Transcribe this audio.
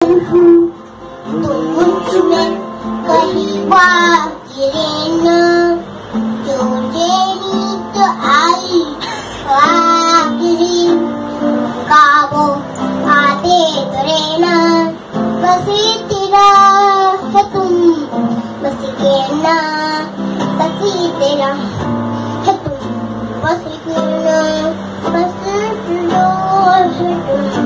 हूँ, तुम मुझमें कहीं बाकी रहना, जो तेरी तो आई आखिरी काबो आते तो रहना, बस तेरा है तुम, बस कहना, बस तेरा है तुम, बस कहना, बस तेरा है तुम।